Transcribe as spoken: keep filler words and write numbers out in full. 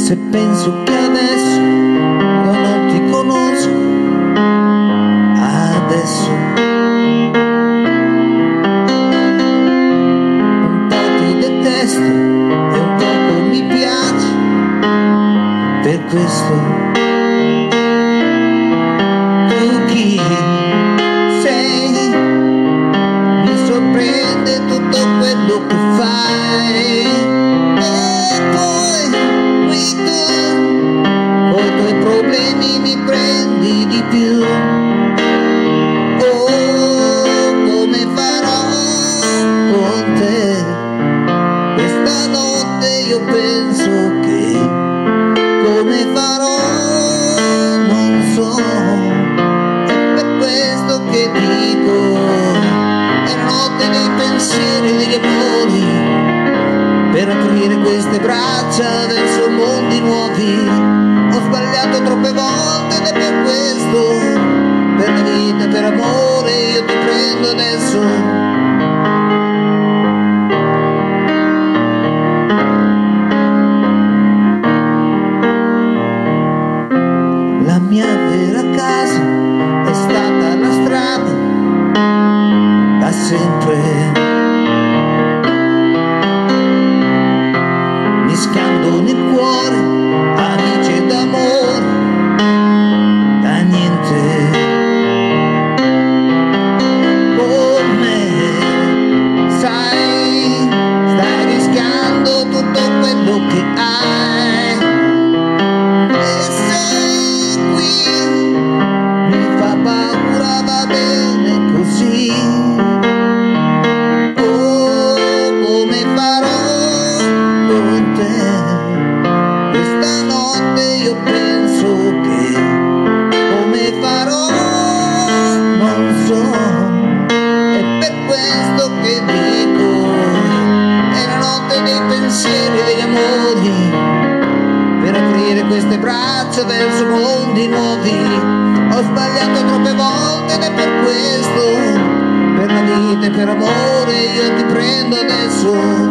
Se penso che adesso io non ti conosco, adesso un po' ti detesto e un poco mi piaci, per questo tu chi sei? Mi sorprende tutto quello che fai. E poi qui tu con i tuoi problemi mi prendi di più. Oh, come farò con te questa notte? Io penso che come farò non so. È per questo che dico, è la notte dei pensieri e degli amori, per aprire queste braccia verso mondi nuovi. Ho sbagliato troppe volte ed è per questo, per la vita, per amore, io ti prendo adesso. La mia vera casa è stata la strada, da sempre. Mischiando nel cuore amici ed amore, da niente. Con me, sai, stai rischiando tutto quello che hai. E sei qui, mi fa paura, va bene così. Oh, come farò con te questa notte? Io penso che come farò non so. È per questo che dico, è la notte dei pensieri e degli amori, per aprire queste braccia verso mondi nuovi. Ho sbagliato troppe volte ed è per questo, per la vita e per amore io ti prendo adesso.